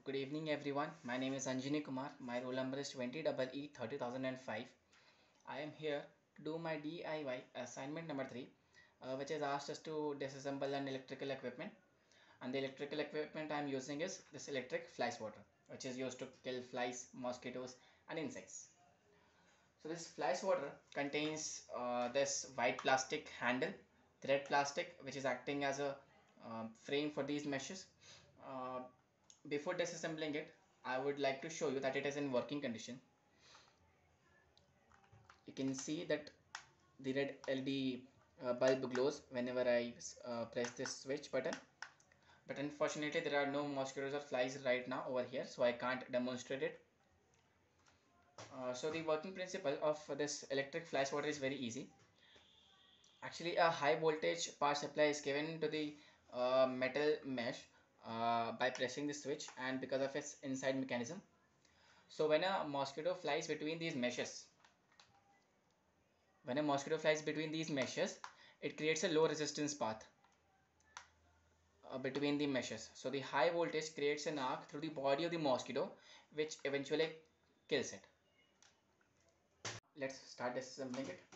Good evening, everyone. My name is Anjani Kumar. My roll number is 20EE 30005. I am here to do my DIY assignment number 3, which has asked us to disassemble an electrical equipment. And the electrical equipment I am using is this electric fly swatter, which is used to kill flies, mosquitoes, and insects. So this fly swatter contains this white plastic handle, thread plastic, which is acting as a frame for these meshes. Uh, Before disassembling it, I would like to show you that it is in working condition. You can see that the red LED bulb glows whenever I press this switch button. But unfortunately, there are no mosquitoes or flies right now over here, so I can't demonstrate it. So the working principle of this electric fly swatter is very easy. Actually, a high voltage power supply is given to the metal mesh by pressing the switch, and because of its inside mechanism. So when a mosquito flies between these meshes, it creates a low resistance path between the meshes. So the high voltage creates an arc through the body of the mosquito, which eventually kills it. Let's start disassembling it.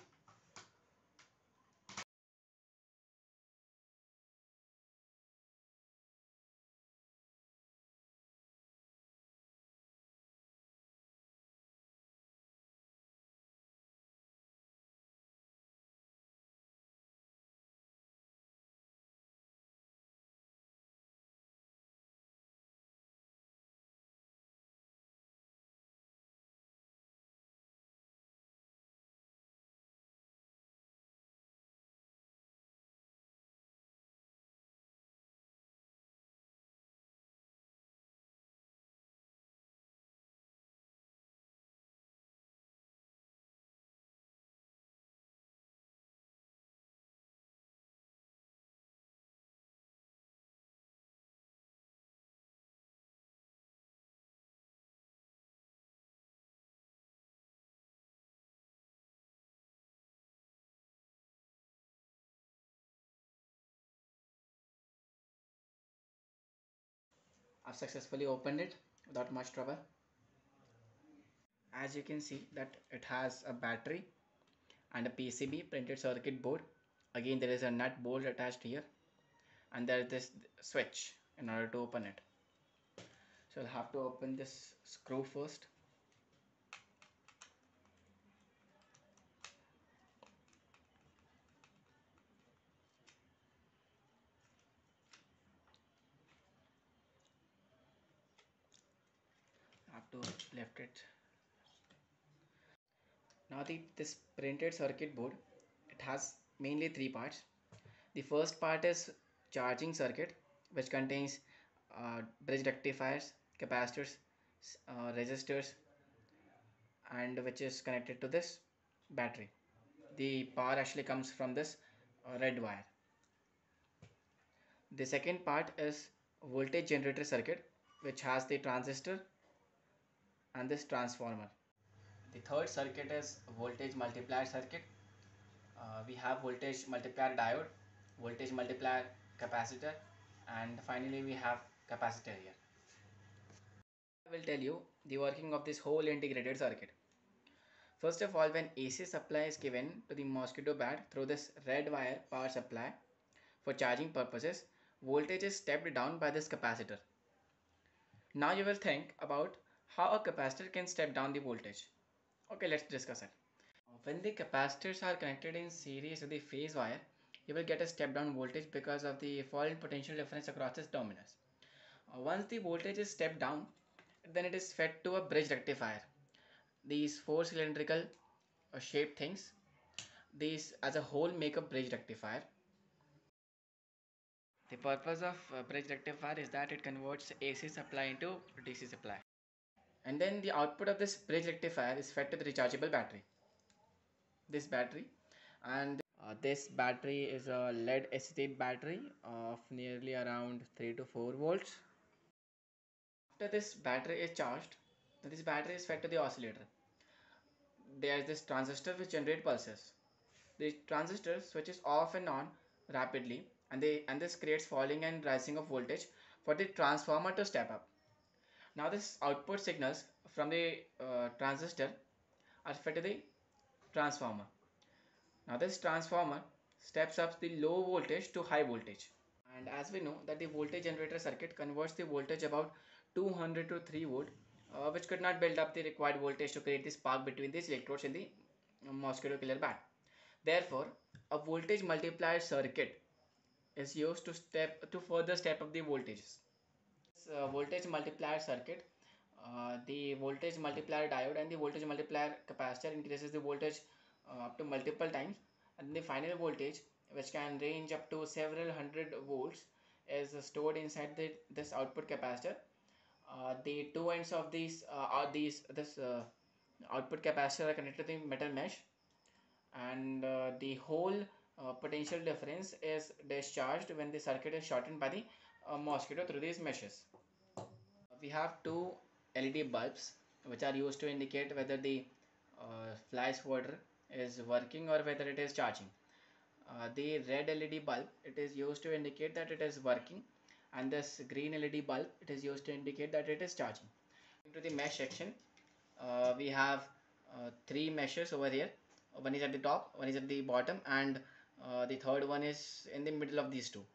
I've successfully opened it without much trouble. As you can see that it has a battery and a PCB printed circuit board. Again, there is a nut bolt attached here, and there is this switch in order to open it. So I'll have to open this screw first. I have to lift it. Now this printed circuit board, it has mainly three parts. The first part is charging circuit, which contains bridge rectifiers, capacitors, resistors, and which is connected to this battery. The power actually comes from this red wire. The second part is voltage generator circuit, which has the transistor and this transformer. The third circuit is voltage multiplier circuit. We have voltage multiplier diode, voltage multiplier capacitor, and finally we have capacitor here. I will tell you the working of this whole integrated circuit. First of all, when AC supply is given to the mosquito bat through this red wire power supply for charging purposes, voltage is stepped down by this capacitor. Now you will think about how a capacitor can step down the voltage. Okay, let's discuss it. When the capacitors are connected in series with the phase wire, you will get a step down voltage because of the fall in potential difference across its terminals. Once the voltage is stepped down, then it is fed to a bridge rectifier. These four cylindrical shaped things, these as a whole make a bridge rectifier. The purpose of bridge rectifier is that it converts AC supply into DC supply. And then the output of this bridge rectifier is fed to the rechargeable battery. This battery and this battery is a lead acetate battery of nearly around 3 to 4 volts. After this battery is charged, this battery is fed to the oscillator. There's this transistor which generates pulses. The transistor switches off and on rapidly, and this creates falling and rising of voltage for the transformer to step up. Now this output signals from the transistor are fed to the transformer. Now this transformer steps up the low voltage to high voltage. And as we know that the voltage generator circuit converts the voltage about 200 to 3 volt, which could not build up the required voltage to create the spark between these electrodes in the mosquito killer bat. Therefore, a voltage multiplier circuit is used to further step up the voltages. This voltage multiplier circuit, the voltage multiplier diode and the voltage multiplier capacitor increases the voltage up to multiple times, and the final voltage, which can range up to several hundred volts, is stored inside this output capacitor. The two ends of this output capacitor are connected to the metal mesh, and the whole potential difference is discharged when the circuit is shortened by the mosquito through these meshes. We have two LED bulbs which are used to indicate whether the fly swatter is working or whether it is charging. The red LED bulb, it is used to indicate that it is working, and this green LED bulb, it is used to indicate that it is charging. Into the mesh section, we have three meshes over here. One is at the top, one is at the bottom, and the third one is in the middle of these two.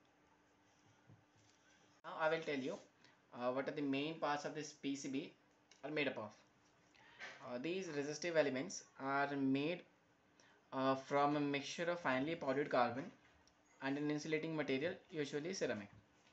Now I will tell you what are the main parts of this PCB are made up of. These resistive elements are made from a mixture of finely powdered carbon and an insulating material, usually ceramic.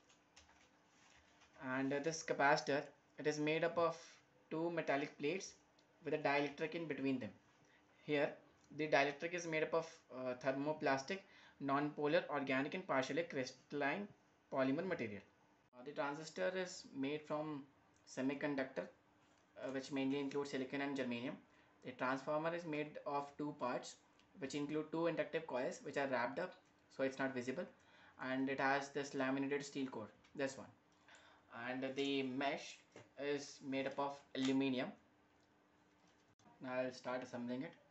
And this capacitor, it is made up of two metallic plates with a dielectric in between them. Here the dielectric is made up of thermoplastic, non-polar, organic and partially crystalline polymer material. The transistor is made from semiconductor, which mainly includes silicon and germanium. The transformer is made of two parts, which include two inductive coils which are wrapped up so it's not visible, and it has this laminated steel core, this one. And the mesh is made up of aluminium. Now I'll start assembling it.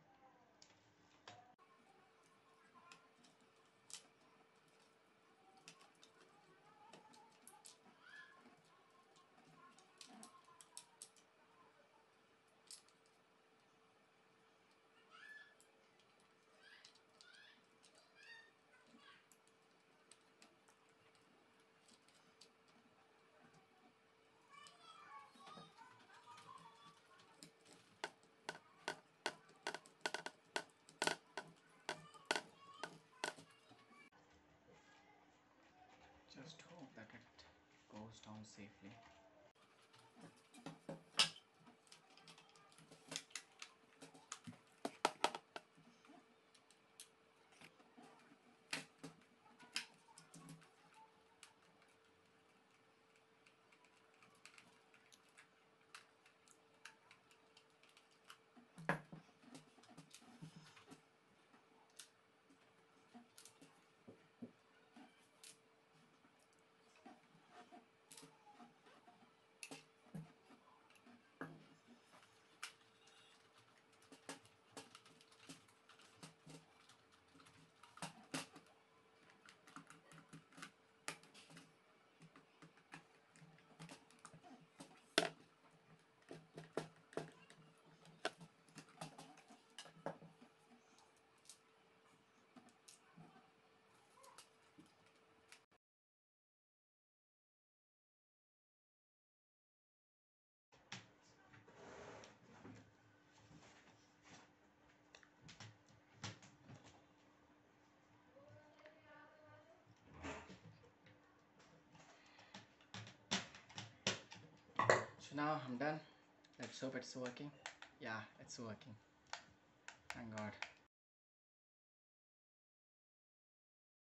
Just hope that it goes down safely. So now I'm done. Let's hope it's working. Yeah, it's working. Thank God.